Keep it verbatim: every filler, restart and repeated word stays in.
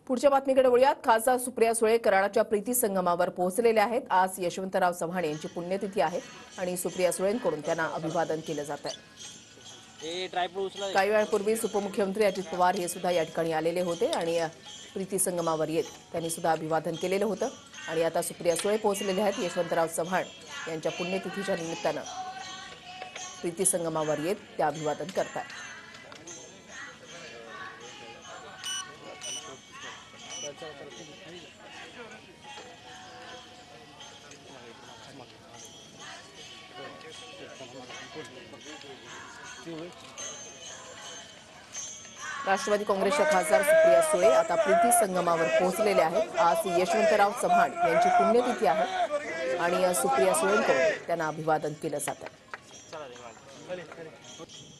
पुढच्या बातमीकडे वळूयात। खासदार सुप्रिया सुळे कराडाच्या प्रीती संगमावर पोहोचलेले आहेत। आज यशवंतराव चव्हाण यांची पुण्यतिथी आहे आणि सुप्रिया सुळेंकडून त्यांना अभिवादन केलं जात आहे। काही वेळापूर्वी उपमुख्यमंत्री अजित पवार हे सुद्धा या ठिकाणी आलेले होते आणि प्रीती संगमावर येत त्यांनी सुद्धा अभिवादन केलेलं होतं आणि आता सुप्रिया सुळे पोहोचलेले आहेत। यशवंतराव चव्हाण यांच्या पुण्यतिथीच्या निमित्तानं प्रीती संगमावर येत ते अभिवादन करतात। राष्ट्रवादी काँग्रेसच्या खासदार सुप्रिया सुळे आता प्रीती संगमावर पोहोचलेले आहेत। आज यशवंतराव चव्हाण यांची पुण्यतिथी आहे आणि सुप्रिया सुळेंकडून त्यांना अभिवादन केलं जात आहे।